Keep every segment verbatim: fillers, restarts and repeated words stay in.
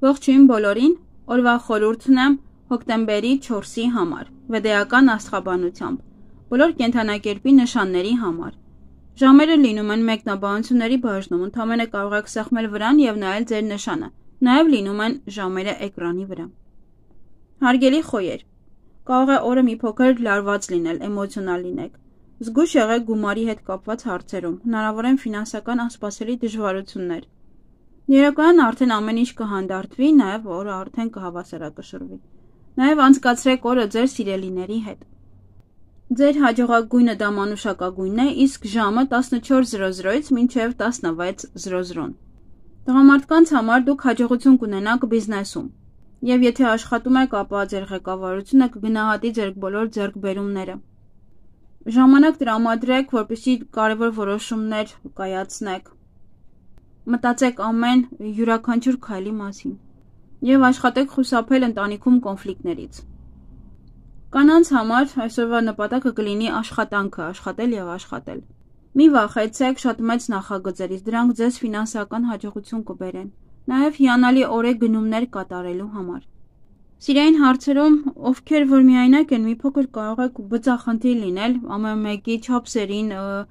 Ողջույն բոլորին, օրվա խորհուրդն է հոկտեմբերի չորսի համար, վեդեական աստղաբանությամբ, բոլոր կենդանակերպի նշանների համար։ Ժամերը լինում են մեկնաբանությունների բաժնում, ընդամենը կարող եք սեղմել վրան և նայել ձեր նշանը, նաև լինում են ժամերը էկրանի վրա։ Հարգելի խոյեր, կարող է օրը մի փոքր լարված լինել, էմոցիոնալ լինեք։ Զգույշ եղեք գումարի հետ կապված հարցերում, հնարավոր են ֆինանսական անսպասելի դժվարություններ։ Երեկոյան արդեն ամեն ինչ կհանդարտվի, նաև օրը արդեն կհավասարակշռվի։ Նաև անցկացրեք օրը ձեր սիրելիների հետ։ Ձեր հաջողագույնը դա մանուշակագույնն է, իսկ ժամը տասնչորս զրո զրոից մինչև տասնվեց զրո զրո։ Տղամարդկանց համար դուք հաջողություն կունենաք բիզնեսում, և եթե աշխատում եք, ապա ձեր ղեկավարությունը կգնահատի ձեր բոլոր ձեռքբերումները։ Ժամանակ տրամադրեք, որպեսզի կարևոր որոշումներ կայացնեք։ Մտածեք ամեն յուրաքանչյուր քայլի մասին և աշխատեք խուսափել ընտանիքում կոնֆլիկտներից։ Կանանց համար այսօրվա նպատակը կլինի աշխատանքը, աշխատել և աշխատել։ Մի վախեցեք շատ մեծ նախագծերից, դրանք ձեզ ֆինանսական հաջողություն կբերեն, նաև հիանալի օր է գնումներ կատարելու համար։ Սիրային հարցերում, ովքեր որ միայնակ են, մի փոքր կարող եք բծախնդիր լինել, ամեն մեկի չափսերին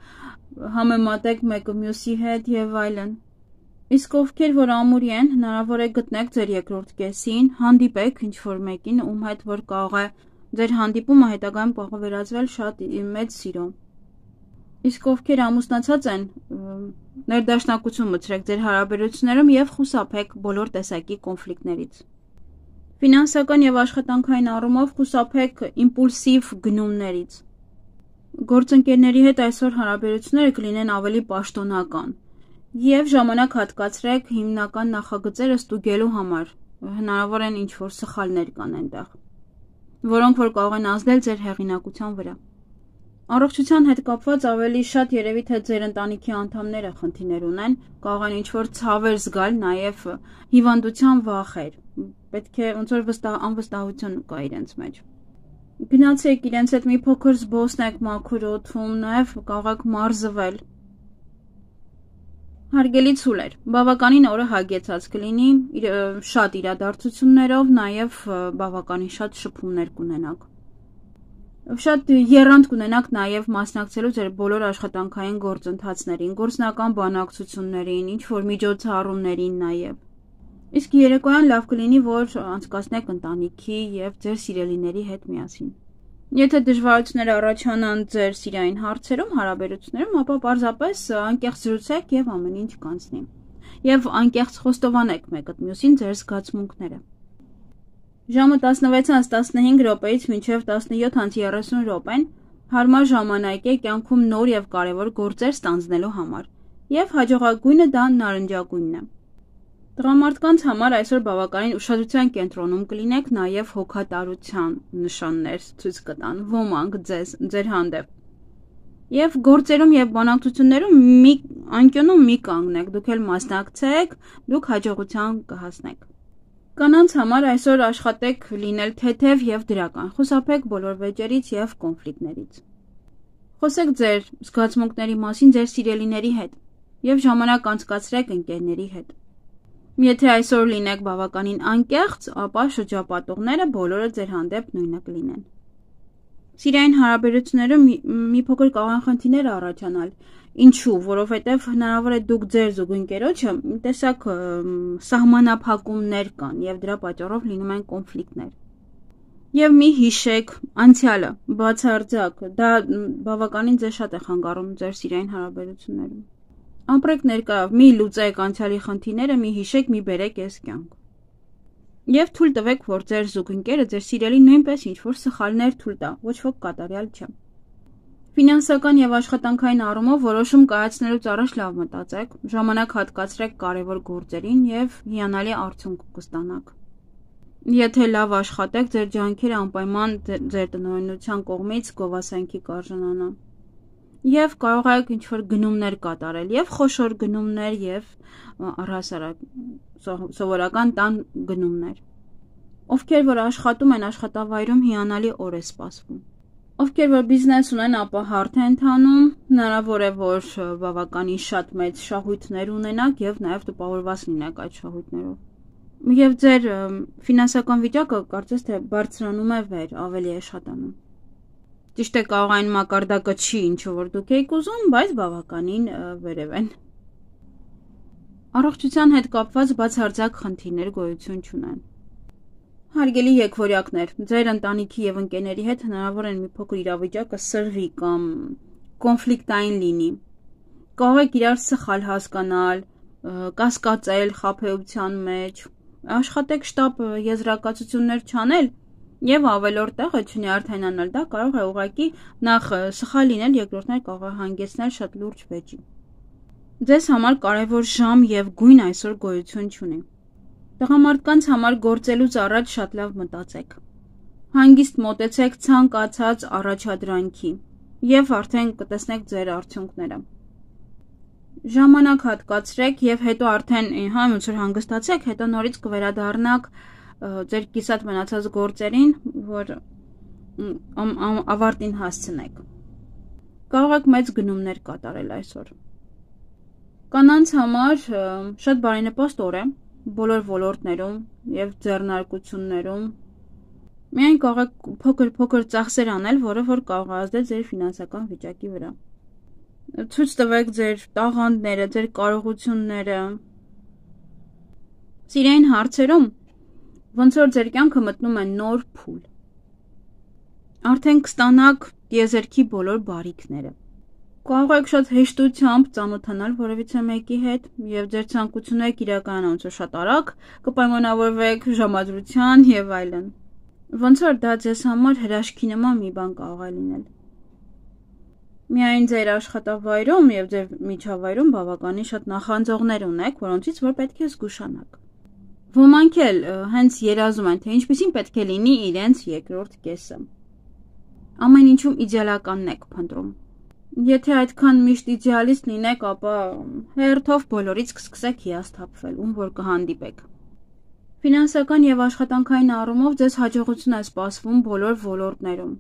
համեմատեք մեկը մյուսի հետ և այլն։ Իսկ ովքեր որ ամուրի են, հնարավոր է գտնեք ձեր երկրորդ կեսին, հանդիպեք ինչ-որ մեկին, ում հետ որ կարող է ձեր հանդիպումը հետագայում կարող է վերածվել շատ մեծ սիրո։ Իսկ ովքեր ամուսնացած են, ներդաշնակություն մտցրեք ձեր հարաբերություններում և խուսափեք բոլոր տեսակի կոնֆլիկտներից։ Ֆինանսական և աշխատանքային առումով խուսափեք իմպուլսիվ գնումներից։ Գործընկերների հետ այսօր հարաբերությունները կլինեն ավելի պաշտոնական և ժամանակ հատկացրեք հիմնական նախագծերը ստուգելու համար, հնարավոր են ինչ-որ սխալներ կան այնտեղ, որոնք որ կարող են ազդել ձեր հեղինակության վրա։ Առողջության հետ կապված ավելի շատ երևի թե ձեր ընտանիքի անդամները խնդիրներ ունեն, կարող են ինչ-որ ցավեր զգալ, նաև հիվանդության վախեր, պետք է ոնց որ անվստահություն կա իրենց մեջ։ Գնացեք իրենց հետ մի փոքր զբոսնեք մաքուր օդում, նաև կարող եք մարզվել։ Հարգելի ցուլեր, բավականին օրը հագեցած կլինի, շատ իրադարձություններով, նաև բավականին շատ շփումներ կունենաք։ Շատ եռանդ կունենաք նաև մասնակցելու ձեր բոլոր աշխատանքային գործընթացներին, գործնական բանակցություններին, ինչ-որ միջոցառումներին նաև։ Իսկ երեկոյան լավ կլինի, որ անցկացնեք ընտանիքի և ձեր սիրելիների հետ միասին։ Եթե դժվարություններ առաջանան ձեր սիրային հարցերում, հարաբերություններում, ապա պարզապես անկեղծ զրուցեք և ամեն ինչ կանցնի։ Եվ անկեղծ խոստովանեք մեկը մյուսին ձեր զգացմունքները։ Ժամը տասնվեցից տասնհինգ րոպեից մինչև տասնյոթից երեսուն րոպեն հարմար ժամանակ է կյանքում նոր և կարևոր գործեր ստանձնելու համար, և հաջողագույնը դա նարնջագույնն է։ Տղամարդկանց համար այսօր բավականին ուշադրության կենտրոնում կլինեք, նաև հոգատարության նշաններ ցույց կտան ոմանք ձեզ ձեր հանդեպ։ Եվ գործերում և բանակցություններում մի անկյունում մի կանգնեք, դուք էլ մասնակցեք, դուք հաջողության կհասնեք։ Կանանց համար այսօր աշխատեք լինել թեթև և դրական, խուսափեք բոլոր վեճերից և կոնֆլիկտներից։ Խոսեք ձեր զգացմունքների մասին ձեր սիրելիների հետ և ժամանակ անցկացրեք ընկերների հետ։ Եթե այսօր լինեք բավականին անկեղծ, ապա շրջապատողները բոլորը ձեր հանդեպ նույնը կլինեն։ Սիրային հարաբերություններում մի փոքր կարող են խնդիրներ առաջանալ։ Ինչու՞, որովհետև հնարավոր է դուք ձեր զուգընկերոջը տեսակ սահմանափակումներ կան և դրա պատճառով լինում են կոնֆլիկտներ։ Եվ մի հիշեք անցյալը, բացարձակ, դա բավականին ձեզ շատ է խանգարում ձեր սիրային հարաբերություններում։ Ապրեք ներկայով, մի լուծեք անցյալի խնդիրները, մի հիշեք, մի բերեք այս կյանք։ Եվ թույլ տվեք, որ ձեր զուգընկերը, ձեր սիրելին նույնպես ինչ-որ սխալներ թույլ տա, ոչ ոք կատարյալ չէ։ Ֆինանսական և աշխատանքային առումով որոշում կայացնելուց առաջ լավ մտածեք, ժամանակ հատկացրեք կարևոր գործերին և հիանալի արդյունք կստանաք։ Եթե լավ աշխատեք, ձեր ջանքերը անպայման ձեր տնօրինության կողմից գովասանքի կարժանանա։ Եվ կարող եք ինչ-որ գնումներ կատարել, և խոշոր գնումներ, և առհասարակ սովորական տան գնումներ։ Ովքեր որ աշխատում են աշխատավայրում, հիանալի օր է սպասվում։ Ովքեր որ բիզնես ունեն, ապա հարթ է ընթանում, հնարավոր է, որ բավականին շատ մեծ շահույթներ ունենաք և նաև տպավորված լինեք այդ շահույթներով։ Եվ ձեր ֆինանսական վիճակը կարծես թե բարձրանում է վեր, ավելի է շատանում։ Ճիշտ է, կարող այն մակարդակը չի, ինչ որ դուք եք ուզում, բայց բավականին վերև են։ Առողջության հետ կապված բացարձակ խնդիրներ գոյություն չունեն։ Հարգելի եկվորյակներ, ձեր ընտանիքի եւ ընկերների հետ հնարավոր է մի փոքր իրավիճակը սրվի կամ կոնֆլիկտային լինի։ Կարող եք իրար սխալ հասկանալ, կասկածել խաբեության մեջ, աշխատեք շտապ եզրակացություններ չանել եւ ավելորդ տեղը չնյարդայնանալ, դա կարող է ուղղակի նախ սխալ լինել, երկրորդներ կարող է հանգեցնել շատ լուրջ վեճի։ Ձեզ համար կարևոր ժամ եւ գույն այսօր գոյություն չունի։ Տղամարդկանց համար գործելուց առաջ շատ լավ մտածեք։ Հանգիստ մոտեցեք ցանկացած առաջադրանքի եւ արդեն կտեսնեք ձեր արդյունքները։ Ժամանակ հատկացրեք եւ հետո արդեն հա ոնց որ հանգստացեք, հետո նորից կվերադառնաք ձեր կիսատ մնացած գործերին, որ ավարտին հասցնեք։ Կարող եք մեծ գնումներ կատարել այսօր։ Կանանց համար շատ բարենպաստ օր է բոլոր ոլորտներում եւ ձեռնարկություններում։ Միայն կարող եք փոքր-փոքր ծախսեր անել, որը որ կարող է ազդել ձեր ֆինանսական վիճակի վրա։ Ցույց տվեք ձեր տաղանդները, ձեր կարողությունները։ Սիրային հարցերում ոնց որ ձեր կյանքը մտնում է նոր փուլ։ Արդեն կստանաք տիեզերքի բոլոր բարիքները։ Կարող եք շատ հեշտությամբ ծանոթանալ որևիցե մեկի հետ եւ ձեր ցանկությունները իրականանալ ոնց որ շատ արագ կպայմանավորվեք ժամադրության եւ այլն։ Ոնց որ դա ձեզ համար հրաշքի նման մի բան կարող է լինել։ Միայն ձեր աշխատավայրում եւ ձեր միջավայրում բավականին շատ նախանձողներ ունեք, որոնցից որ պետք է զգուշանաք։ Ոմանք էլ հենց երազում են, թե ինչպեսին պետք է լինի իրենց երկրորդ կեսը։ Ամեն ինչում իդեալականն եք փնտրում։ Եթե այդքան միշտ իդեալիստ լինեք, ապա հերթով բոլորից կսկսեք հիասթափվել, ում որ կհանդիպեք։ Ֆինանսական եւ աշխատանքային առումով ձեզ հաջողություն է սպասվում բոլոր ոլորտներում։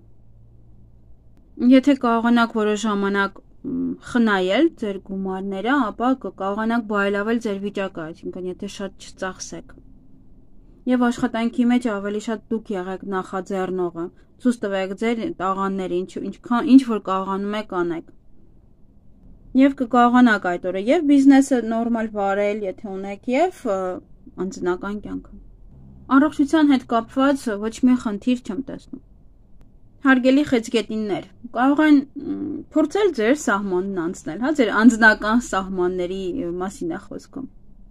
Եթե կարողանաք որոշ ժամանակ խնայել ձեր գումարները, ապա կկարողանաք բարելավել ձեր վիճակը, այսինքն եթե շատ չծախսեք։ Եվ աշխատանքի մեջ ավելի շատ դուք եղեք նախաձեռնողը, ցույց տվեք ձեր տաղանդները, ինչքան ինչ որ կարողանում եք անեք։ Եվ կկարողանաք այդ օրը եւ բիզնեսը նորմալ վարել, եթե ունեք, եւ անձնական կյանքը։ Առողջության հետ կապված ոչ մի խնդիր չեմ տեսնում։ Հարգելի խեցգետիններ, կարող են փորձել ձեր սահմանն անցնել, հա, ձեր անձնական սահմանների մասին է խոսքը։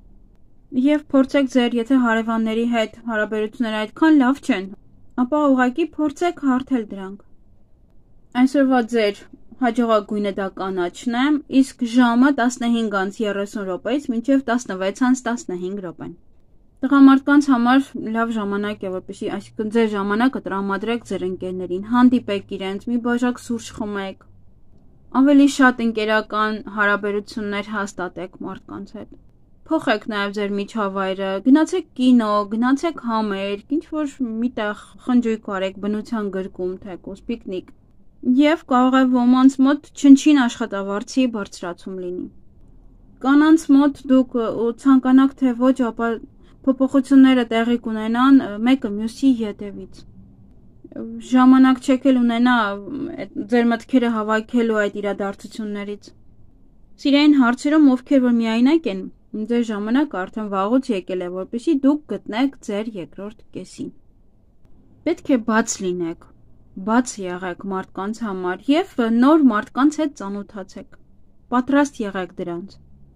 Եվ փորձեք ձեր, եթե հարևանների հետ հարաբերությունները այդքան լավ չեն, ապա ուղղակի փորձեք հարթել դրանք։ Այսօրվա ձեր հաջողագույնը դա կանաչն է, իսկ ժամը տասնհինգ անց երեսուն րոպեից մինչև տասնվեց անց տասնհինգ րոպեն։ Տղամարդկանց համար լավ ժամանակ է, որպեսզի այսինքն ձեր ժամանակը տրամադրեք ձեր ընկերներին, հանդիպեք իրենց, մի բաժակ սուրճ խմեք, ավելի շատ ընկերական հարաբերություններ հաստատեք մարդկանց հետ։ Փոխեք նաև ձեր միջավայրը, գնացեք կինո, գնացեք համերգ, ինչ որ միտեղ խնջույք արեք, բնության գրկում, թեկուզ պիկնիկ։ Եվ կարող է ոմանց մոտ չնչին աշխատավարձի բարձրացում լինի։ Կանանց մոտ դուք ցանկանաք թե ոչ, ապա փոփոխությունները տեղի կունենան մեկը մյուսի ետևից։ Ժամանակ չեք էլ ունենա ձեր մտքերը հավաքելու այդ իրադարձություններից։ Սիրային հարցերում ովքեր որ միայնակ են, ձեր ժամանակը արդեն վաղուց եկել է, որպեսզի դուք գտնեք ձեր երկրորդ կեսին։ Պետք է բաց լինեք, բաց եղեք մարդկանց համար եւ նոր մարդկանց հետ ծանոթացեք։ Պատրաստ եղեք դրանց։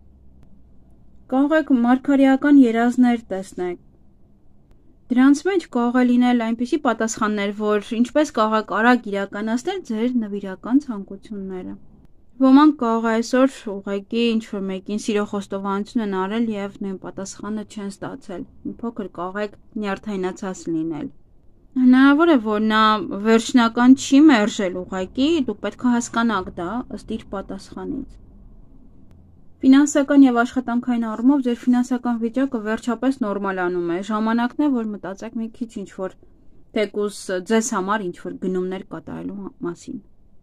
Կարող եք մարգարեական երազներ տեսնել։ Դրանց մեջ կարող է լինել այնպիսի պատասխաններ, որ ինչպես կարող եք արագ իրականացնել ձեր նվիրական ցանկությունները։ Ոմանք կարող է այսօր ուղղակի ինչ-որ մեկին սիրո խոստովանություն են արել եւ նույն պատասխանը չեն ստացել։ Մի փոքր կարող եք նյարդայնացած լինել։ Հնարավոր է, որ նա վերջնական չի մերժել ուղղակի, դուք պետք է հասկանաք դա ըստ իր պատասխանից։ Ֆինանսական եւ աշխատանքային առումով ձեր ֆինանսական վիճակը վերջապես նորմալանում է։ Ժամանակն է, որ մտածեք մի քիչ ինչ-որ թեկուզ ձեզ համար ինչ-որ գնումներ կատարելու մասին։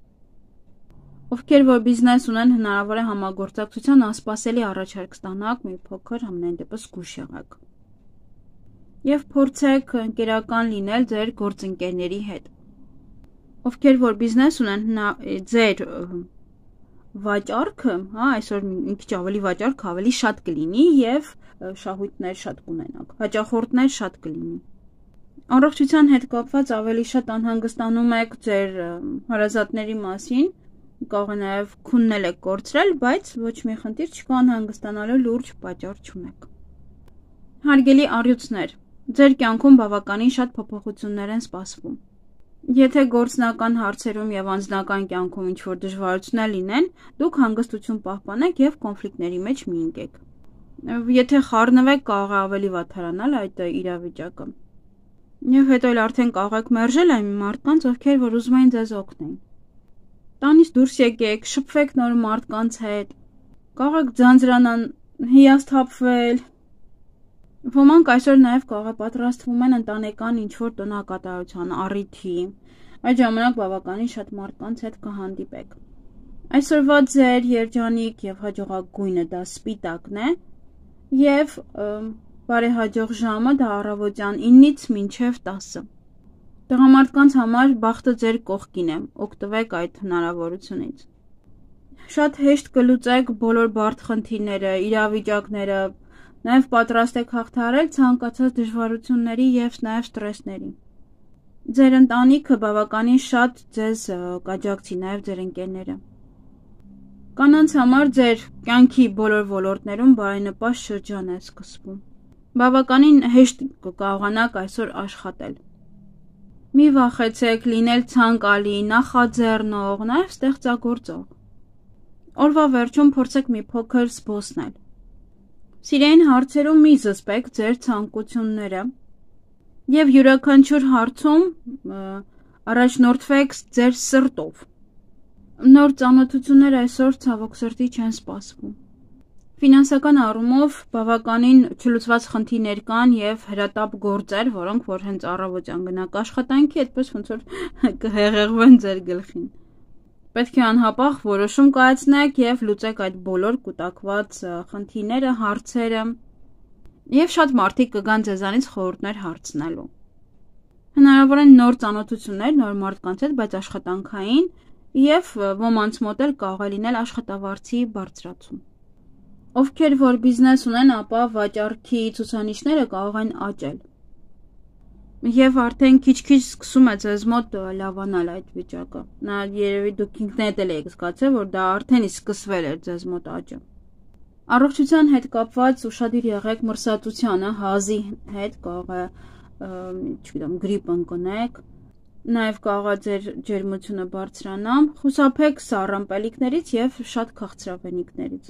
Ովքեր որ բիզնես ունեն, հնարավոր է համագործակցության անսպասելի առաջարկ ստանաք, մի փոքր համենայն դեպս զգուշ եղեք։ Եվ փորձեք ընկերական լինել ձեր գործընկերների հետ, ովքեր որ բիզնես ունեն, ձեր վաճառքը, հա, այսօր մի քիչ ավելի վաճառքը ավելի շատ կլինի եւ շահույթներ շատ կունենաք, հաճախորդներ շատ կլինի։ Առողջության հետ կապված ավելի շատ անհանգստանում եք ձեր հարազատների մասին, կարող է նաեւ քուննել եք կորցրել, բայց ոչ մի խնդիր չկա, անհանգստանալու լուրջ պատճառ չունեք։ Հարգելի առյուծներ, ձեր կյանքում բավականին շատ փոփոխություններ են սպասվում։ Եթե գործնական հարցերում եւ անձնական կյանքում ինչ-որ դժվարություններ լինեն, դուք հանգստություն պահպանեք եւ կոնֆլիկտների մեջ մի ընկեք։ Եթե խառնվեք, կարող է ավելի վատթարանալ այդ իրավիճակը։ Եվ հետո էլ արդեն կարող եք մերժել այն մարդկանց, ովքեր որ ուզում են ձեզ օգնել։ Տանից դուրս եկեք, շփվեք նոր մարդկանց հետ։ Կարող եք ձանձրանալ, հիասթափվել։ Ոմանք այսօր նաև կարող է պատրաստվում են ընտանեկան ինչ-որ տոնակատարության առիթի, այդ ժամանակ բավականին շատ մարդկանց հետ կհանդիպեք։ Այսօրվա ձեր երջանիկ եւ հաջողակ գույնը դա սպիտակն է եւ բարեհաջող ժամը դա առավոտյան ինից մինչեւ տասը։ Տղամարդկանց համար բախտը ձեր կողքին է, օգտվեք այդ հնարավորությունից։ Շատ հեշտ կլուծեք բոլոր բարդ խնդիրները, իրավիճակները, նաև պատրաստ եք հաղթահարել ցանկացած դժվարությունների եւ նաև ստրեսների։ Ձեր ընտանիքը բավականին շատ ձեզ կաջակցի, նաև ձեր ընկերները։ Կանանց համար ձեր կյանքի բոլոր ոլորտներում բարենպաստ շրջան է սկսվում։ Բավականին հեշտ կկարողանաք այսօր աշխատել։ Մի վախեցեք լինել ցանկալի, նախաձեռնող, նաև ստեղծագործող։ Օրվա վերջում փորձեք մի փոքր զբոսնել։ Սիրային հարցերում մի զսպեք ձեր ցանկությունները եւ յուրաքանչյուր հարցում առաջնորդվեք ձեր սրտով։ Նոր ծանոթություններ այսօր ցավոք սրտի չեն սպասվում։ Ֆինանսական առումով բավականին չլուծված խնդիրներ կան եւ հրատապ գործեր, որոնք որ հենց առավոտյան գնաք աշխատանքի, այդպես ոնց որ կհեղեղվեն ձեր գլխին։ Պետք է անհապաղ որոշում կայացնեք եւ լուծեք այդ բոլոր կուտակված խնդիրները, հարցերը եւ շատ մարդիկ կգան ձեզանից խորհուրդներ հարցնելու։ Հնարավոր են նոր ծանոթություններ նոր մարդկանց հետ, բայց աշխատանքային եւ ոմանց մոտ էլ կարող է լինել աշխատավարձի բարձրացում։ Ովքեր որ բիզնես ունեն, ապա վաճառքի ցուցանիշները կարող են աճել։ Եվ արդեն քիչ-քիչ սկսում է ձեզ մոտ լավանալ այդ վիճակը։ Նա երևի դուք ինքներդ էլ եք զգացել, որ դա արդեն իսկ սկսվել է ձեզ մոտ աճը։ Առողջության հետ կապված ուշադիր եղեք մրսածությանը, հազի հետ կարող է, չգիտեմ, գրիպ ընկնեք, նաև կարող է ձեր ջերմությունը բարձրանա, խուսափեք սառըմպելիքներից եւ շատ քաղցրավենիքներից։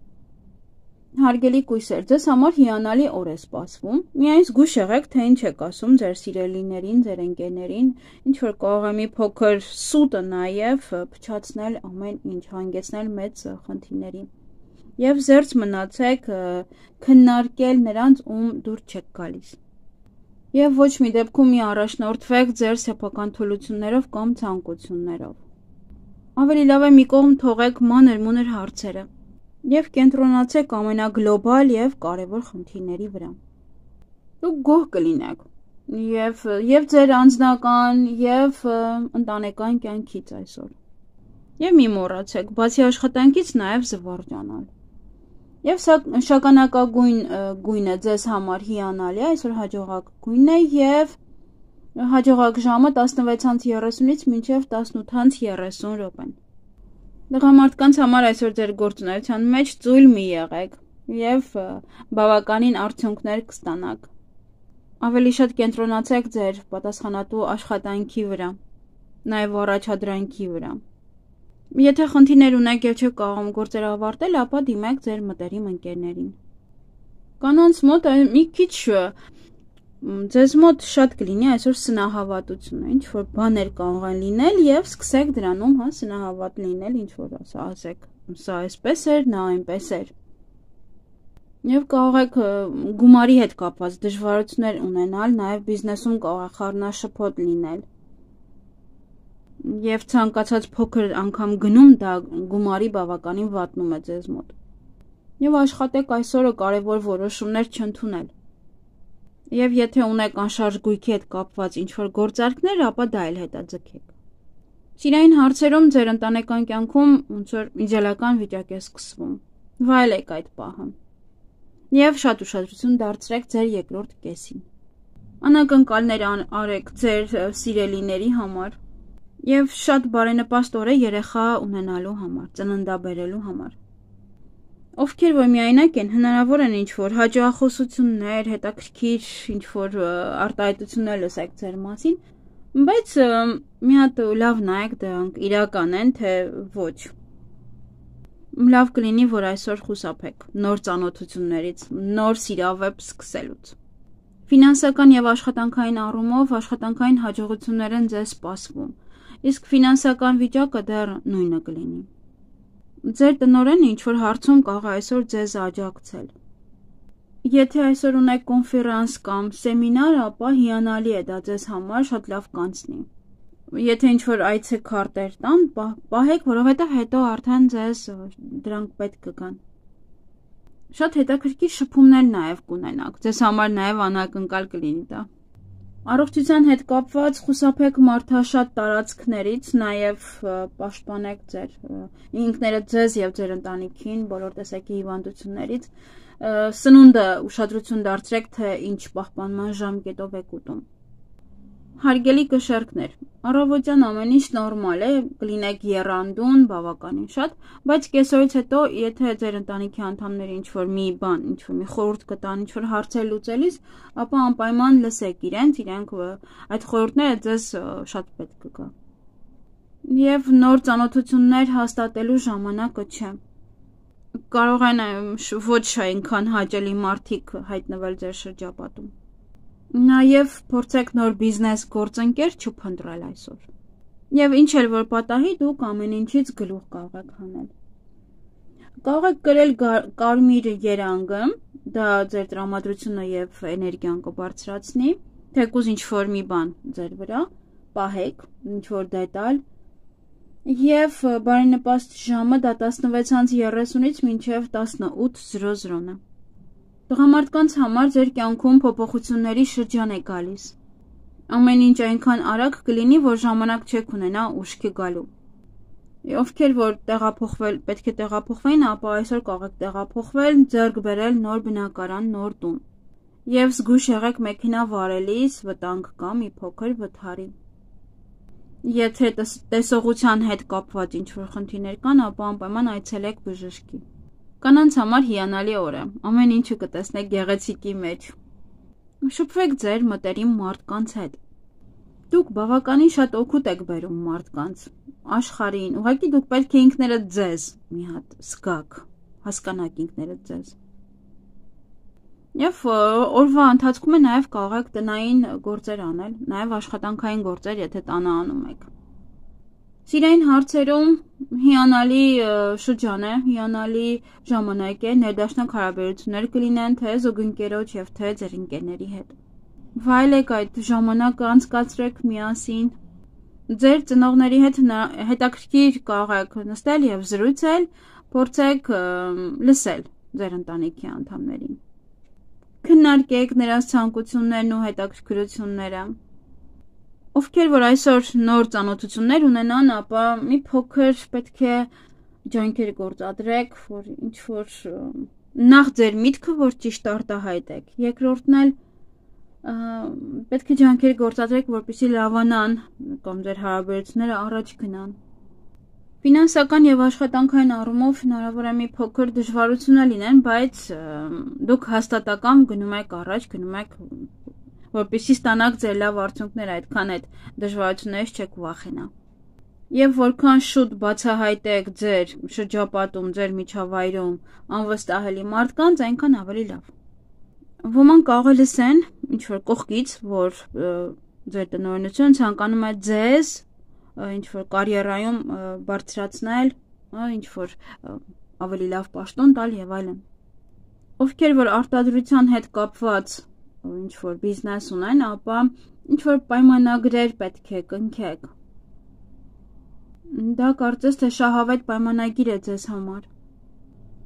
Հարգելի կույսեր, ձեզ համար հիանալի օր է սպասվում, միայն զգույշ եղեք, թե ինչ եք ասում ձեր սիրելիներին, ձեր ընկերներին, ինչ որ կարող է մի փոքր սուտը նաև փչացնել ամեն ինչ, հանգեցնել մեծ խնդիրների։ Եվ զերծ մնացեք քննարկել նրանց, ում դուր չեք գալիս։ Եվ ոչ մի դեպքում մի առաջնորդվեք ձեր սեփական թուլություններով կամ ցանկություններով։ Ավելի լավ է մի կողմ թողեք մանր-մունր հարցերը եւ կենտրոնացեք ամենագլոբալ եւ կարեւոր խնդիրների վրա։ Դուք գոհ կլինեք եւ եւ ձեր անձնական եւ ընտանեկան կյանքից այսօր։ Եվ մի մոռացեք, բացի աշխատանքից նաեւ զվարճանալ։ Եւ շագանակագույն գույնը ձեզ համար հիանալի է, այսօր հաջողակ գույնն է եւ հաջողակ ժամը տասնվեց երեսունից մինչեւ տասնութ երեսուն րոպեն։ Տղամարդկանց համար այսօր ձեր գործունեության մեջ ծույլ մի եղեք եւ բավականին արդյունքներ կստանաք։ Ավելի շատ կենտրոնացեք ձեր պատասխանատու աշխատանքի վրա, նաեւ առաջադրանքի վրա։ Եթե խնդիրներ ունեք եւ չեք կարողում գործերը ավարտել, ապա դիմեք ձեր մտերիմ ընկերներին։ Կանանց մոտ մի քիչ ձեզ մոտ շատ կլինի այսօր սնահավատությունը, ինչ որ բաներ կարող են լինել եւ սկսեք դրանում, հա, սնահավատ լինել, ինչ որ ասեք, սա այսպես էր, նա այնպես էր։ Եվ կարող եք գումարի հետ կապված դժվարություններ ունենալ, նաեւ բիզնեսում կարող է խառնաշփոթ լինել։ Եվ ցանկացած փոքր անգամ գնում դա գումարի բավականին վատնում է ձեզ մոտ։ Եվ աշխատեք այսօրը կարևոր որոշումներ չընդունել։ Եվ եթե ունեք անշարժ գույքի հետ կապված ինչ-որ գործարքներ, ապա դա էլ հետաձգեք։ Սիրային հարցերում ձեր ընտանեկան կյանքում ոնց որ իդեալական վիճակ է սկսվում։ Վայելեք այդ պահը։ Եվ շատ ուշադրություն դարձրեք ձեր երկրորդ կեսին։ Անակնկալներ արեք ձեր սիրելիների համար եւ շատ բարենպաստ օր է երեխա ունենալու համար, ծննդաբերելու համար։ Ովքեր որ միայնակ են, հնարավոր են ինչ-որ հաջողախոսություններ, հետաքրքիր ինչ-որ արտահայտություններ լսեք ձեր մասին, բայց մի հատ լավ նայեք դրանք իրական են, թե ոչ։ Լավ կլինի, որ այսօր խուսափեք նոր ծանոթություններից, նոր սիրավեպ սկսելուց։ Ֆինանսական եւ աշխատանքային առումով աշխատանքային հաջողություններ են ձեզ սպասվում, իսկ ֆինանսական վիճակը դեռ նույնը կլինի։ Ձեր տնօրենը ինչ-որ հարցում կարող է այսօր ձեզ աջակցել։ Եթե այսօր ունեք կոնֆերանս կամ սեմինար, ապա հիանալի է դա ձեզ համար, շատ լավ կանցնի։ Եթե ինչ-որ այցեքարտեր տան, պահեք, որովհետև հետո արդեն ձեզ դրանք պետք կգան։ Շատ հետաքրքիր շփումներ նաև կունենաք, ձեզ համար նաև անակնկալ կլինի դա։ Առողջության հետ կապված խուսափեք մարդաշատ տարածքներից, նաև պաշտպանեք ձեր ինքներդ ձեզ եւ ձեր ընտանիքին բոլոր տեսակի հիվանդություններից։ Սնունդը ուշադրություն դարձրեք, թե ինչ պահպանման ժամկետով եք ուտում։ Հարգելի կշեռքներ, առավոտյան ամեն ինչ նորմալ է, կլինեք եռանդուն, բավականին շատ, բայց կեսօրից հետո, եթե ձեր ընտանիքի անդամները ինչ-որ մի բան, ինչ-որ մի խորհուրդ կտան, ինչ-որ հարցեր լուծելիս, ապա անպայման լսեք իրենց, իրենք այդ խորհուրդները ձեզ շատ պետք կգա։ Եվ նոր ծանոթություններ հաստատելու ժամանակը չէ։ Կարող են ոչ այնքան հաճելի մարդիկ հայտնվել ձեր շրջապատում։ Նաև փորձեք նոր բիզնես գործընկեր չփնտրել այսօր։ Եվ ինչ էլ որ պատահի, դուք ամեն ինչից գլուխ կարող եք հանել։ Կարող եք կրել կարմիր երանգը, դա ձեր տրամադրությունը եւ էներգիան կբարձրացնի, թեկուզ ինչ որ մի բան ձեր վրա, պահեք, ինչ որ դետալ, եւ բարենպաստ ժամը դա տասնվեց երեսունից մինչեւ տասնութ զրոն է։ Տղամարդկանց համար ձեր կյանքում փոփոխությունների շրջան է գալիս։ Ամեն ինչ այնքան արագ կլինի, որ ժամանակ չեք ունենա ուշքի գալու։ Ովքեր որ տեղափոխվել, պետք է տեղափոխվեն, ապա այսօր կարող եք տեղափոխվել, ձեռք բերել նոր բնակարան, նոր տուն։ Եվ զգույշ եղեք մեքենա վարելիս, վտանգ կա մի փոքր վթարի։ Եթե տեսողության հետ կապված ինչ-որ խնդիրներ կան, ապա անպայման այցելեք բժշկի։ Կանանց համար հիանալի օր է, ամեն ինչը կտեսնեք գեղեցիկի մեջ։ Շփվեք ձեր մտերիմ մարդկանց հետ։ Դուք բավականին շատ օգուտ եք բերում մարդկանց, աշխարհին, ուղղակի դուք պետք է ինքներդ ձեզ մի հատ զգաք, հասկանաք ինքներդ ձեզ։ Եվ օրվա ընթացքում է նաև կարող եք տնային գործեր անել, նաև աշխատանքային գործեր, եթե տանը անում եք։ Սիրային հարցերում հիանալի շրջան է, հիանալի ժամանակ է, ներդաշնակ հարաբերություններ կլինեն թե զուգընկերոջ եւ թե ձեր ընկերների հետ։ Վայելեք այդ ժամանակը, անցկացրեք միասին։ Ձեր ծնողների հետ հետաքրքիր կարող եք նստել եւ զրուցել, փորձեք լսել ձեր ընտանիքի անդամներին։ Քննարկեք նրանց ցանկություններն ու հետաքրքրությունները։ Ովքեր որ այսօր նոր ծանոթություններ ունենան, ապա մի փոքր պետք է ջանքեր գործադրեք, որ ինչ որ նախ ձեր միտքը որ ճիշտ արտահայտեք, երկրորդն էլ պետք է ջանքեր գործադրեք, որպեսզի լավանան կամ ձեր հարաբերությունները առաջ գնան։ Ֆինանսական եւ աշխատանքային առումով հնարավոր է մի փոքր դժվարություններ լինեն, բայց դուք հաստատակամ գնում եք առաջ, գնում եք որպեսզի ստանաք ձեր լավ արդյունքներ, այդքան այդ դժվարություններից չեք վախենա։ Եվ որքան շուտ բացահայտեք ձեր շրջապատում, ձեր միջավայրում անվստահելի մարդկանց, այնքան ավելի լավ։ Ոմանք կարող է լսեն ինչ-որ կողքից, որ ձեր տնօրինությունը ցանկանում է ձեզ ինչ-որ կարիերայում բարձրացնել, ինչ-որ ավելի լավ պաշտոն տալ եւ այլն։ Ովքեր որ արտադրության հետ կապված ինչ-որ բիզնես ունեն, ապա ինչ-որ պայմանագրեր պետք է կնքեք։ Դա կարծես թե շահավետ պայմանագիր է ձեզ համար։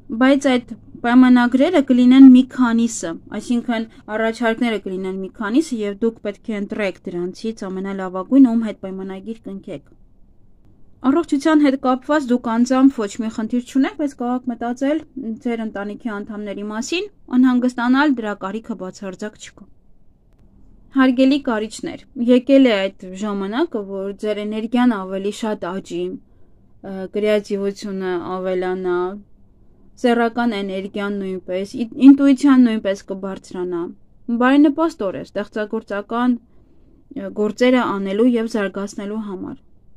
Բայց այդ պայմանագրերը կլինեն մի քանիսը, այսինքն առաջարկները կլինեն մի քանիսը եւ դուք պետք է ընտրեք դրանցից ամենալավագույնը, ում հետ պայմանագիր կնքեք։ Առողջության հետ կապված դուք անձամբ ոչ մի խնդիր չունեք, բայց կարող եք մտածել ձեր ընտանիքի անդամների մասին, անհանգստանալ դրա կարիքը բացարձակ չկա։ Հարգելի կարիճներ, եկել է այդ ժամանակը, որ ձեր էներգիան ավելի շատ աճի, կրեատիվությունը ավելանա, սեռական էներգիան նույնպես, ինտուիցիան նույնպես կբարձրանա։ Բարենպաստ օր է ստեղծագործական գործերը անելու եւ զարգացնելու համար։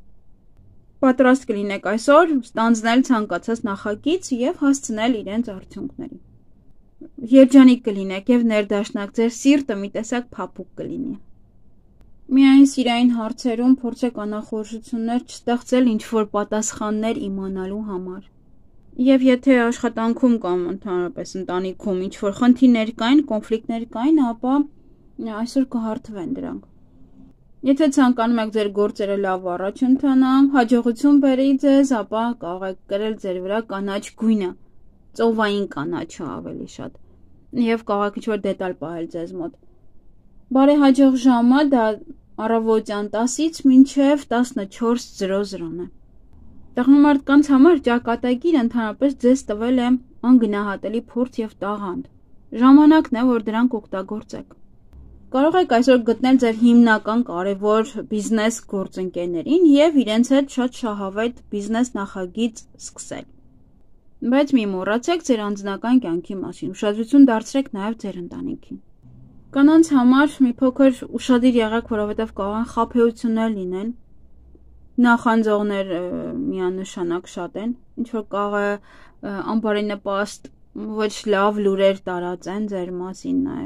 Պատրաստ կլինեք այսօր ստանձնել ցանկացած նախագիծ եւ հասցնել իրենց արդյունքների։ Երջանիկ կլինեք եւ ներդաշնակ, ձեր սիրտը մի տեսակ փափուկ կլինի։ Միայն սիրային հարցերում փորձեք անախորժություններ չստեղծել ինչ-որ պատասխաններ իմանալու համար։ Եվ եթե աշխատանքում կամ ընդհանրապես ընտանիքում ինչ-որ խնդիրներ կային, կոնֆլիկտներ կային, ապա այսօր կհարթվեն դրանք։ Եթե ցանկանում եք ձեր գործերը լավ առաջ ընթանան, հաջողություն բերի ձեզ, ապա կարող եք կրել ձեր վրա կանաչ գույնը, ծովային կանաչը ավելի շատ, եւ կարող եք ինչ-որ դետալ պահել ձեզ մոտ։ Բարեհաջող ժամը դա առավոտյան տասից մինչև տասնչորս է։ Տղամարդկանց համար ճակատագիրը ընդհանրապես ձեզ տվել է անգնահատելի փորձ եւ տաղանդ։ Ժամանակն է, որ դրանք օգտագործեք։ Կարող եք այսօր գտնել ձեր հիմնական կարևոր բիզնես գործընկերներին եւ իրենց հետ շատ շահավետ բիզնես նախագիծ սկսել։ Բայց մի մոռացեք ձեր անձնական կյանքի մասին, ուշադրություն դարձրեք նաեւ ձեր ընտանիքին։ Կանանց համար մի փոքր ուշադիր եղեք, որովհետեւ կարող են խաբեություններ լինեն։ Նախանձողներ միանշանակ շատ են, ինչ որ կարող է անբարենպաստ ոչ լավ լուրեր տարածեն ձեր մասին նաեւ։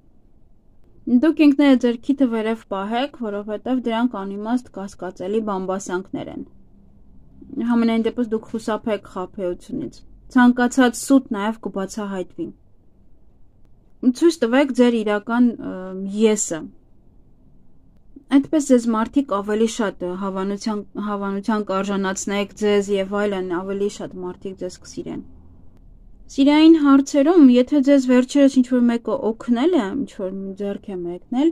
Դուք ինքներդ ձեր քիթը վերև պահեք, որովհետև դրանք անիմաստ կասկածելի բամբասանքներ են։ Համենայն դեպս դուք խուսափեք խաբեությունից։ Ցանկացած սուտ նաև կբացահայտվի։ Ցույց տվեք ձեր իրական եսը։ Այդպես ձեզ մարդիկ ավելի շատ հավանության հավանության կարժանացնեք ձեզ եւ այլն, ավելի շատ մարդիկ ձեզ կսիրեն։ Սիրային հարցերում, եթե ձեզ վերջերս ինչ-որ մեկը օգնել է, ինչ-որ ձեռք է մեկնել,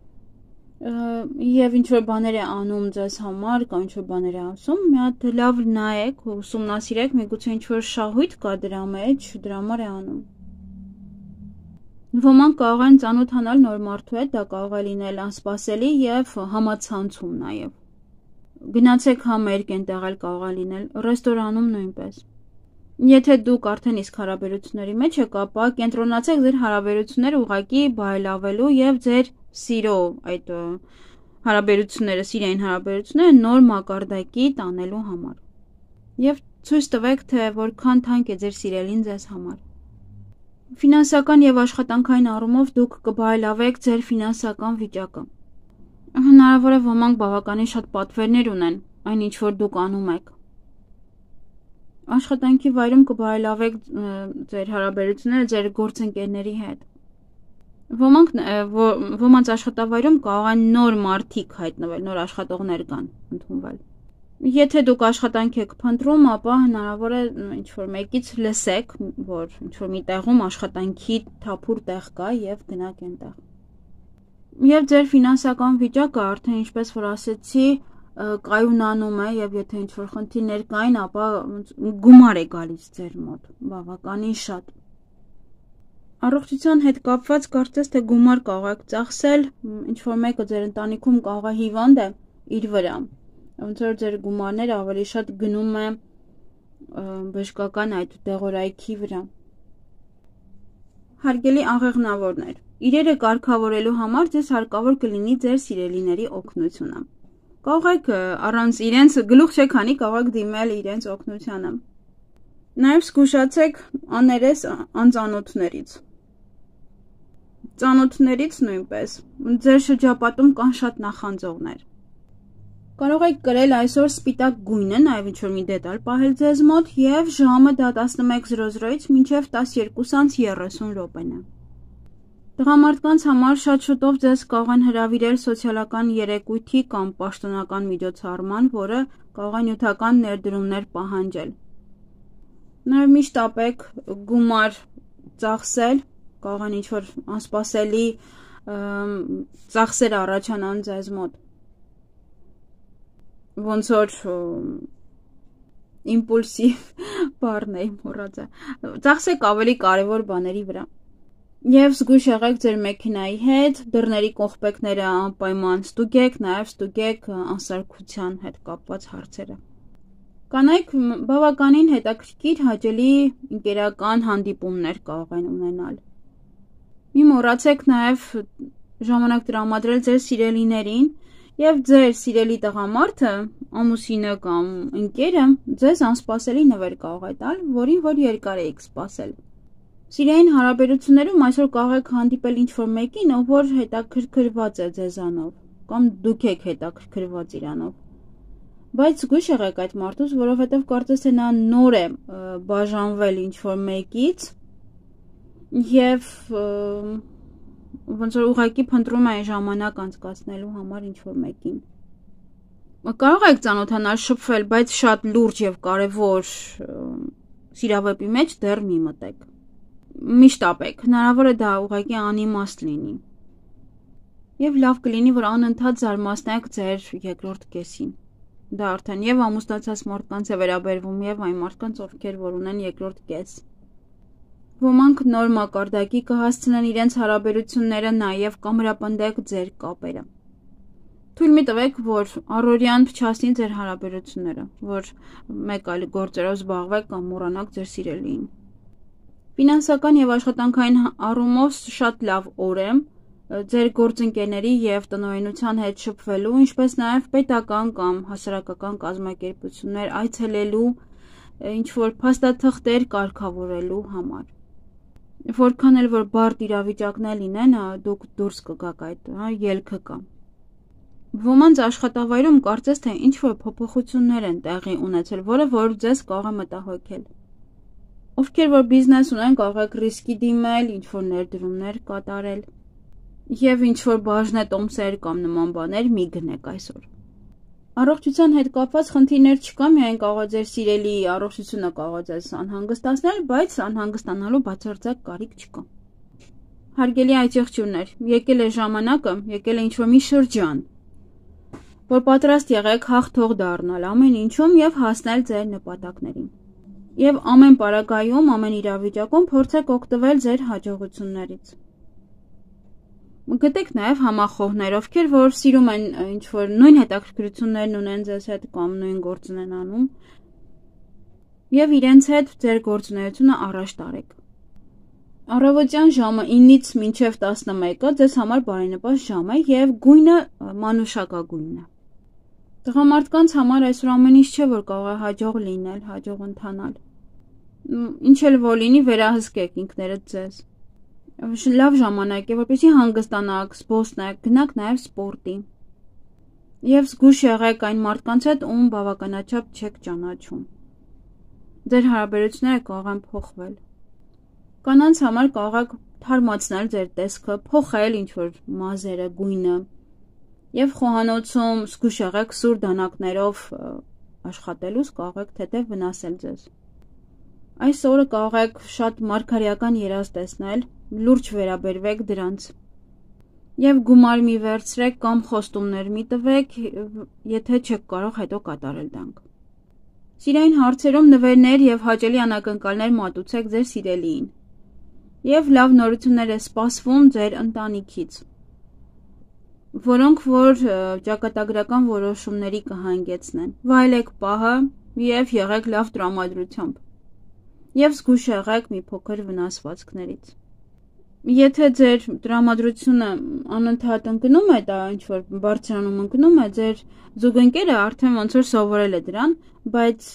եւ ինչ-որ բաներ է անում ձեզ համար, կամ ինչ-որ բաներ է ասում, մի հատ լավ նայեք, ուսումնասիրեք, միգուցե ինչ-որ շահույթ կա դրա մեջ, դրա համար է անում։ Ոմանք կարող են ծանոթանալ նոր մարդու հետ, դա կարող է լինել անսպասելի եւ համացանցում նաեւ։ Գնացեք համերգ այնտեղ էլ կարող է լինել, ռեստորանում նույնպես։ Եթե դուք արդեն իսկ հարաբերությունների մեջ եք, ապա կենտրոնացեք ձեր հարաբերությունները ուղղակի բարելավելու եւ ձեր սիրո այդ հարաբերությունները, սիրային հարաբերությունները նոր մակարդակի տանելու համար։ Եվ ցույց տվեք, թե որքան թանկ է ձեր սիրելին ձեզ համար։ Ֆինանսական եւ աշխատանքային առումով դուք կբարելավեք ձեր ֆինանսական վիճակը։ Հնարավոր է ոմանք բավականին շատ պատվերներ ունեն, այն ինչ որ դուք անում եք։ Աշխատանքի վայրում կբարելավեք ձեր հարաբերությունները ձեր գործընկերների հետ։ Ոմանք ոմանց աշխատավայրում կարող են նոր մարդիկ հայտնվել, նոր աշխատողներ կան ընդունվել։ Եթե դուք աշխատանք եք փնտրում, ապա հնարավոր է ինչ-որ մեկից լսեք, որ ինչ-որ մի տեղում աշխատանքի թափուր տեղ կա եւ գնաք այնտեղ։ Եվ ձեր ֆինանսական վիճակը արդեն ինչպես որ ասեցի, կայունանում է եւ եթե ինչ-որ խնդիրներ կային, ապա գումար է գալիս ձեր մոտ, բավականին շատ։ Առողջության հետ կապված կարծես թե գումար կարող եք ծախսել, ինչ-որ մեկը ձեր ընտանիքում կարող է հիվանդ է իր վրա։ Ոնց որ ձեր գումարները ավելի շատ գնում է բժշկական այդ դեղորայքի վրա։ Հարգելի աղեղնավորներ, իրերը կարգավորելու համար ձեզ հարկավոր կլինի ձեր սիրելիների օգնությունը։ Կարող եք առանց իրենց գլուխ չեք հանի, կարող եք դիմել իրենց օգնությանը։ Նաև զգուշացեք աներես անծանոթներից։ Ծանոթներից նույնպես։ Ձեր շրջապատում կան շատ նախանձողներ։ Կարող եք կրել այսօր սպիտակ գույնը, նաև ինչ-որ մի դետալ պահել ձեզ մոտ եւ ժամը դա տասնմեկ զրո զրոից մինչև տասներկու րոպեն է։ Տղամարդկանց համար շատ շուտով ձեզ կարող են հրավիրել սոցիալական երեկույթի կամ պաշտոնական միջոցառման, որը կարող է նյութական ներդրումներ պահանջել։ Նաև միշտ ապեք գումար ծախսել, կարող են ինչ-որ անսպասելի ծախսեր առաջանան ձեզ մոտ, ոնց որ իմպուլսիվ բառն է, մոռացա, ծախսեք ավելի կարևոր բաների վրա։ Եվ զգույշ եղեք ձեր մեքենայի հետ, դռների կողպեքները անպայման ստուգեք, նաև ստուգեք անսարքության հետ կապված հարցերը։ Կանայք բավականին հետաքրքիր հաճելի ընկերական հանդիպումներ կարող են ունենալ։ Մի մոռացեք նաև ժամանակ տրամադրել ձեր սիրելիներին եւ ձեր սիրելի տղամարդը, ամուսինը կամ ընկերը ձեզ անսպասելի նվեր կարող է տալ, որին որ երկար եք սպասել։ Սիրային հարաբերություններում այսօր կարող եք հանդիպել ինչ-որ մեկին, ով որ հետաքրքրված է ձեզանով, կամ դուք եք հետաքրքրված իրանով։ Բայց զգույշ եղեք այդ մարդուց, որովհետև կարծես թե նա նոր է բաժանվել ինչ-որ մեկից եւ ոնց որ ուղղակի փնտրում է ժամանակ անցկացնելու համար ինչ-որ մեկին։ Կարող եք ծանոթանալ, շփվել, բայց շատ լուրջ եւ կարեւոր սիրավեպի մեջ դեռ մի մտեք։ Միշտ ապեք, հնարավոր է դա ուղղակի անիմաստ լինի։ Եվ լավ կլինի, որ անընդհատ զարմացնեք ձեր երկրորդ կեսին։ Դա արդեն եւ ամուսնացած մարդկանց է վերաբերվում եւ այն մարդկանց, ովքեր որ ունեն երկրորդ կես։ Ոմանք նոր մակարդակի կհասցնեն իրենց հարաբերությունները նաեւ կամրապնդեք ձեր կապերը։ Թույլ մի տվեք, որ առօրյան փչացնի ձեր հարաբերությունները, որ մեկ այլ գործերով զբաղվեք կամ մոռանաք ձեր սիրելիին։ Ֆինանսական եւ աշխատանքային առումով շատ լավ օր է ձեր գործընկերների եւ տնօրինության հետ շփվելու, ինչպես նաեւ պետական կամ հասարակական կազմակերպություններ այցելելու, ինչ որ փաստաթղթեր կարգավորելու համար։ Որքան էլ որ բարդ իրավիճակներ լինեն, դուք դուրս կգաք այդ, հա, ելքը կա։ Ոմանց աշխատավայրում կարծես թե ինչ որ փոփոխություններ են տեղի ունեցել, որը որ ձեզ կարող է մտահոգել։ Ովքեր որ բիզնես ունեն, կարող եք ռիսկի դիմել, ինչ որ ներդրումներ կատարել եւ ինչ որ բաժնետոմսեր կամ նման բաներ մի գնեք այսօր։ Առողջության հետ կապված խնդիրներ չկա, միայն կարող է ձեր սիրելի առողջությունը կարող է ձեզ անհանգստացնել, բայց անհանգստանալու բացարձակ կարիք չկա։ Հարգելի այցեղջյուրներ, եկել է ժամանակը, եկել է ինչ որ մի շրջան, որ պատրաստ եղեք հաղթող դառնալ ամեն ինչում եւ հասնել ձեր նպատակներին։ Եվ ամեն պարագայում, ամեն իրավիճակում փորձեք օգտվել ձեր հաջողություններից։ Գտեք նաև համախոհներ, ովքեր որ սիրում են ինչ որ նույն հետաքրքրություններն ունեն ձեզ հետ կամ նույն գործն են անում, եւ իրենց հետ ձեր գործունեությունը առաջ տարեք։ Առավոտյան ժամը ինից մինչև տասնմեկը ձեզ համար բարենպաստ ժամ է եւ գույնը մանուշակագույնն է։ Տղամարդկանց համար այսօր ամեն ինչ չէ, որ կարող է հաջող լինել, հաջող ընթանալ։ Ինչ էլ որ լինի, վերահսկեք ինքներդ ձեզ։ Լավ ժամանակ է, որպեսզի հանգստանաք, զբոսնեք, գնաք նաև սպորտի։ Եվ զգույշ եղեք այն մարդկանց հետ, ում բավականաչափ չեք ճանաչում։ Ձեր հարաբերությունները կարող են փոխվել։ Կանանց համար կարող եք թարմացնել ձեր տեսքը, փոխել ինչ որ մազերը, գույնը։ Եվ խոհանոցում զգույշ եղեք սուր դանակներով աշխատելուց կարող եք թեթև վնասել ձեզ։ Այս օրը կարող եք շատ մարգարեական երազ տեսնել, լուրջ վերաբերվեք դրանց։ Եվ գումար մի վերցրեք կամ խոստումներ մի տվեք, եթե չեք կարող հետո կատարել դրանք։ Սիրային հարցերում նվերներ եւ հաճելի անակնկալներ մատուցեք ձեր սիրելիին։ Եվ լավ նորություններ է սպասվում ձեր ընտանիքից, որոնք որ ճակատագրական որոշումների կհանգեցնեն։ Վայելեք պահը եւ եղեք լավ տրամադրությամբ։ Եվ զգույշ եղեք մի փոքր վնասվածքներից։ Եթե ձեր տրամադրությունը անընդհատ ընկնում է, դա ինչ որ բարձրանում ընկնում է, ձեր զուգընկերը արդեն ոնց որ սովորել է դրան, բայց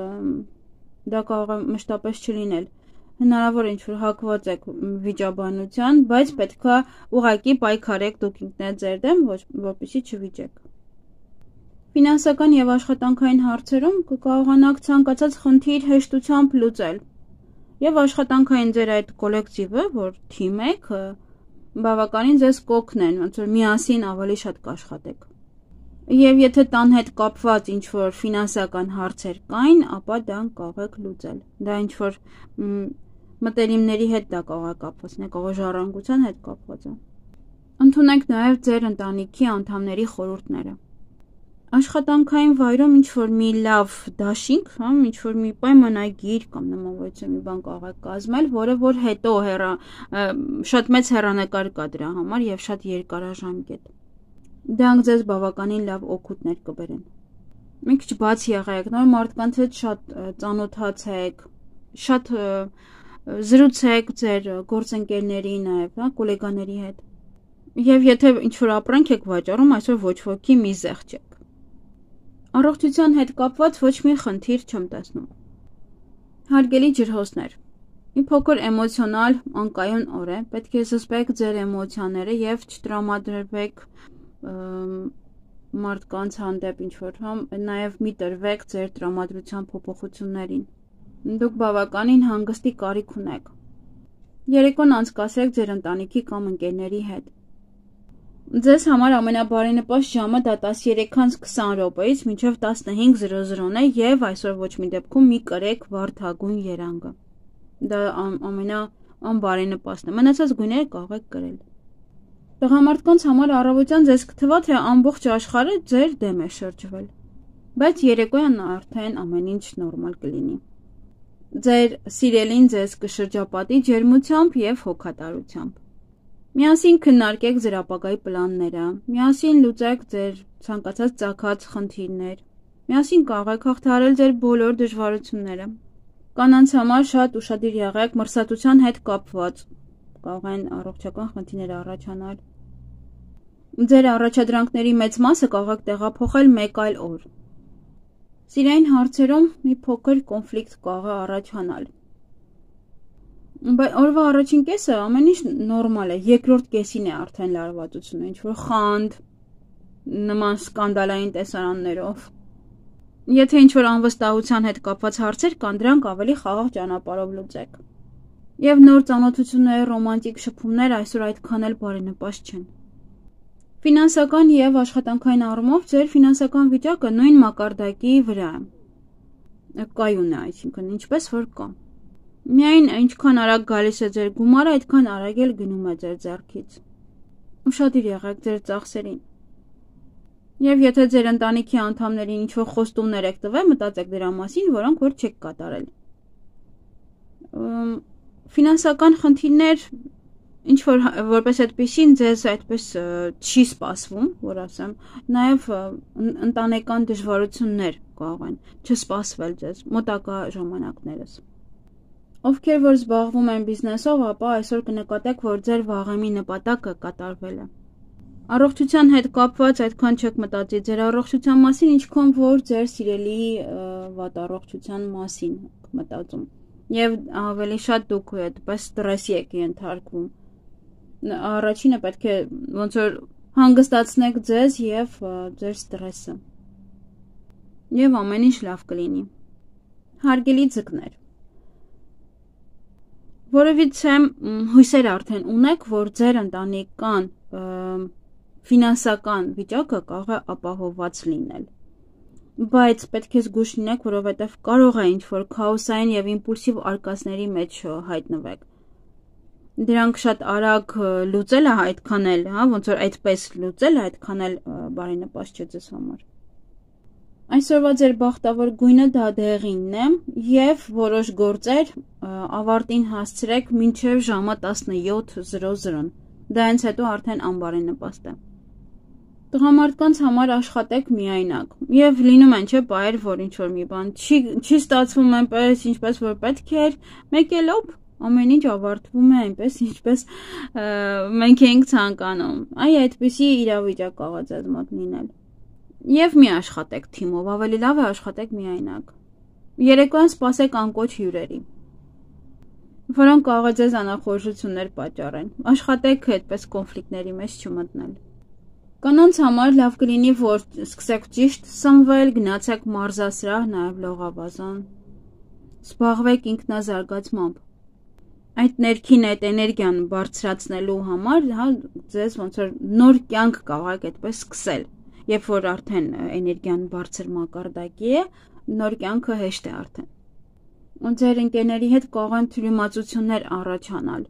դա կարող է մշտապես չլինել։ Հնարավոր է ինչ որ հակված եք վիճաբանության, բայց պետքա ուղղակի պայքարեք դուք ինքներդ ձեր դեմ, որպեսզի չվիճեք։ Ֆինանսական եւ աշխատանքային հարցերում կկարողանաք ցանկացած խնդիր հեշտությամբ լուծել։ Եվ աշխատանքային ձեր այդ կոլեկտիվը, որ թիմ եք, բավականին ձեզ կօգնեն, ոնց որ միասին ավելի շատ կաշխատեք։ Եվ եթե տան հետ կապված ինչ-որ ֆինանսական հարցեր կային, ապա դա կարող եք լուծել։ Դա ինչ-որ մտերիմների հետ դա կարող է կապված, կարող է ժառանգության հետ կապված է։ Ընդունեք նաև ձեր ընտանիքի անդամների խորհուրդները։ Աշխատանքային վայրում ինչ-որ մի լավ դաշինք, հա, ինչ-որ մի պայմանագիր կամ նմանվայրության մի բան կարող եք կազմել, որը որ հետո հեռա շատ մեծ հեռանկար կա դրա համար եւ շատ երկարաժամկետ։ Դրանք ձեզ բավականին լավ օգուտներ կբերեն։ Մի քիչ բաց եղեք, նոր մարդկանց հետ շատ ծանոթացեք, շատ զրուցեք ձեր գործընկերների նաև, հա, գոլեգաների հետ։ Եվ եթե ինչ-որ ապրանք եք վաճառում, այսօր ոչ ոքի մի զեղչեք։ Առողջության հետ կապված ոչ մի խնդիր չեմ տեսնում։ Հարգելի ջրհոսներ, մի փոքր էմոցիոնալ անկայուն օր է, պետք է զսպեք ձեր էմոցիաները եւ չտրամադրվեք մարդկանց հանդեպ ինչ-որ, հա, նաև մի տրվեք ձեր տրամադրության փոփոխություններին։ Դուք բավականին հանգստի կարիք ունեք։ Երեկոն անցկացրեք ձեր ընտանիքի կամ ընկերների հետ։ Ձեզ համար ամենաբարենպաստ ժամը դա տասներեքից քսան րոպեից մինչև տասնհինգ զրո զրոն է եւ այսօր ոչ մի դեպքում մի կրեք վարդագույն երանգը։ Դա ամենաբարենպաստն է։ Մնացած գույները կարող եք կրել։ Տղամարդկանց համար առավոտյան ձեզ կթվա, թե ամբողջ աշխարհը ձեր դեմ է շրջվել, բայց երեկոյան արդեն ամեն ինչ նորմալ կլինի։ Ձեր սիրելին ձեզ կշրջապատի ջերմությամբ եւ հոգատարությամբ։ Միասին քննարկեք ձեր ապագայի պլանները, միասին լուծեք ձեր ցանկացած ծագած խնդիրներ, միասին կարող եք հաղթահարել ձեր բոլոր դժվարությունները։ Կանանց համար շատ ուշադիր եղեք մրսատության հետ կապված, կարող են առողջական խնդիրներ առաջանալ։ Ձեր առաջադրանքների մեծ մասը կարող եք տեղափոխել մեկ այլ օր։ Սիրային հարցերում մի փոքր կոնֆլիկտ կարող է առաջանալ։ Բայց օրվա առաջին կեսը ամեն ինչ նորմալ է, երկրորդ կեսին է արդեն լարվածությունը, ինչ-որ խանդ, նման սկանդալային տեսարաններով։ Եթե ինչ-որ անվստահության հետ կապված հարցեր կան, դրանք ավելի խաղաղ ճանապարհով լուծեք։ Եվ նոր ծանոթություններ, ռոմանտիկ շփումներ այսօր այդքան էլ բարենպաստ չեն։ Ֆինանսական եւ աշխատանքային առումով ձեր ֆինանսական վիճակը նույն մակարդակի վրա է։ Կայուն է, այսինքն ինչպես որ կա։ Միայն ինչքան արագ գալիս է ձեր գումարը, այդքան արագ էլ գնում է ձեր ձեռքից։ Ուշադիր եղեք ձեր ծախսերին։ Եվ եթե ձեր ընտանիքի անդամներին ինչ-որ խոստումներ եք տվել, մտածեք դրա մասին, որոնք որ չեք կատարել։ Ֆինանսական խնդիրներ ինչ-որ որպես այդպեսին ձեզ այդպես չի սպասվում, որ ասեմ, նաև ընտանեկան դժվարություններ կարող են չսպասվել ձեզ մոտակա ժամանակներս։ Ովքեր որ զբաղվում են բիզնեսով, ապա այսօր կնկատեք, որ ձեր վաղեմի նպատակը կատարվել է։ Առողջության հետ կապված այդքան չեք մտածի ձեր առողջության մասին, ինչքան որ ձեր սիրելի վատ առողջության մասին մտածում։ Եվ ավելի շատ դուք այդպես ստրեսի եք ենթարկվում։ Առաջինը պետք է ոնց որ հանգստացնեք ձեզ եւ ձեր ստրեսը։ Եվ ամեն ինչ լավ կլինի։ Հարգելի ձկներ, որովհետեւ հույսեր արդեն ունեք, որ ձեր ընտանեկան ֆինանսական վիճակը կարող է ապահովված լինել։ Բայց պետք է զգույշ լինեք, որովհետեւ կարող է ինչ-որ քաոսային եւ իմպուլսիվ արկածների մեջ հայտնվեք։ Դրանք շատ արագ լուծելը այդքան էլ, հա, ոնց որ այդպես լուծելը այդքան էլ բարենպաստ չէ ձեզ համար։ Այսօրվա ձեր բախտավոր գույնը դա դեղինն է եւ որոշ գործեր ավարտին հասցրեք մինչեւ ժամը տասնյոթ զրո զրոն։ Դա հենց հետո արդեն անբարենպաստ է։ Տղամարդկանց համար աշխատեք միայնակ եւ լինում են չէ բայր, որ ինչ որ մի բան չի չի ստացվում այնպես, ինչպես որ պետք էր, մեկելով ամեն ինչ ավարտվում է այնպես, ինչպես մենք ենք ցանկանում։ Այ այդպիսի իրավիճակ կարող է ձեզ մոտ լինել։ Եվ մի աշխատեք թիմով, ավելի լավ է աշխատեք միայնակ։ Երեկոյան սպասեք անկոչ հյուրերի, որոնք կարող է ձեզ անախորժություններ պատճառեն։ Աշխատեք այդպես կոնֆլիկտների մեջ չմտնել։ Կանանց համար լավ կլինի, որ սկսեք ճիշտ սնվել, գնացեք մարզասրահ, նաև լողավազան։ Զբաղվեք ինքնազարգացմամբ։ Այդ ներքին այդ էներգիան բարձրացնելու համար, հա, ձեզ ոնց որ նոր կյանք կարող եք այդպես սկսել։ երբ որ արդեն էներգիան բարձր մակարդակի է, նոր կյանքը հեշտ է արդեն։ Ձեր ընկերների հետ կարող են թյուրիմացություններ առաջանալ։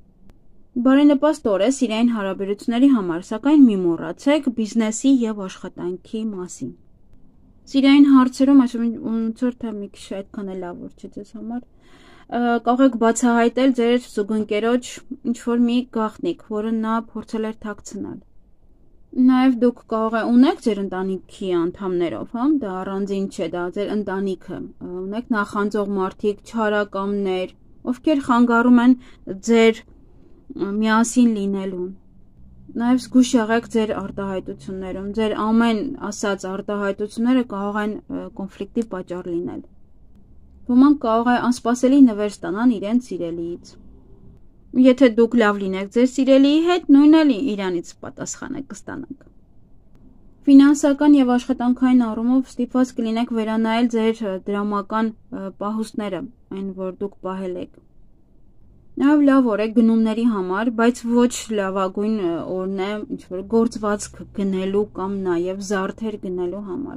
Բարենպաստ օր է սիրային հարաբերությունների համար, սակայն մի մոռացեք բիզնեսի եւ աշխատանքի մասին։ Սիրային հարցերում ոնց որ թե մի քիչ այդքան էլ լավ որ չէ ձեզ համար։ Կարող եք բացահայտել ձեր զուգընկերոջ ինչ-որ մի գաղտնիք, որը նա փորձել էր թաքցնել։ Նաև դուք կարող եք ունեք ձեր ընտանիքի անդամներով, հա, դա առանձին չէ, դա ձեր ընտանիքը։ Ունեք նախանձող մարդիկ, չարակամներ, ովքեր խանգարում են ձեր միասին լինելուն։ Նաև զգույշ եղեք ձեր արտահայտություններում, ձեր ամեն ասած արտահայտությունները կարող են կոնֆլիկտի պատճառ լինել։ Ոմանք կարող է անսպասելի նվեր ստանան իրենց սիրելիից։ Եթե դուք լավ լինեք ձեր սիրելիի հետ, նույնն էլ իրանից պատասխանը կստանաք։ Ֆինանսական եւ աշխատանքային առումով ստիպված կլինեք վերանայել ձեր դրամական պահուստները, այն որ դուք պահել եք։ Նաև լավ օր է գնումների համար, բայց ոչ լավագույն օրն է ինչ-որ գործվածք գնելու կամ նաև զարդեր գնելու համար։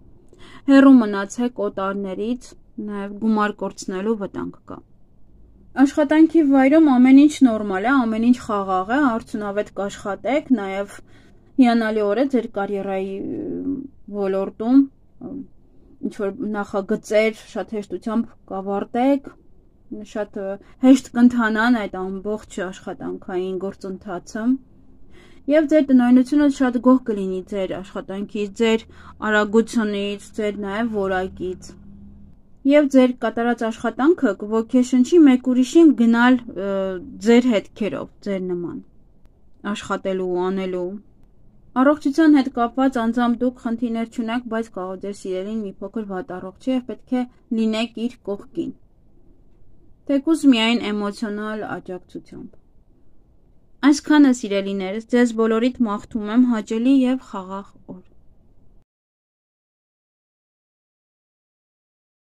Հեռու մնացեք օտարներից, նաև գումար կորցնելու վտանգ կա։ Աշխատանքի վայրում ամեն ինչ նորմալ է, ամեն ինչ խաղաղ է, արդյունավետ կաշխատեք, նաև հիանալի օր է ձեր կարիերայի ոլորտում, ինչ-որ նախագծեր շատ հեշտությամբ կավարտեք, շատ հեշտ կընթանան այդ ամբողջ աշխատանքային գործընթացը եւ ձեր տնօրինությունը շատ գոհ կլինի ձեր աշխատանքից, ձեր արագությունից, ձեր նաեւ որակից եւ ձեր կատարած աշխատանքը կոգեշնչի մեկ ուրիշին գնալ ձեր հետքերով, ձեր նման աշխատելու, անելու առողջության հետ կապված անձամբ դուք խնդիրներ չունեք, բայց կարող ձեր սիրելին մի փոքր վատ առողջ է եւ պետք է լինեք իր կողքին թեկուզ միայն էմոցիոնալ աջակցությամբ։ Այսքանը սիրելիներս, ձեզ բոլորիդ մաղթում եմ հաճելի եւ խաղաղ օր։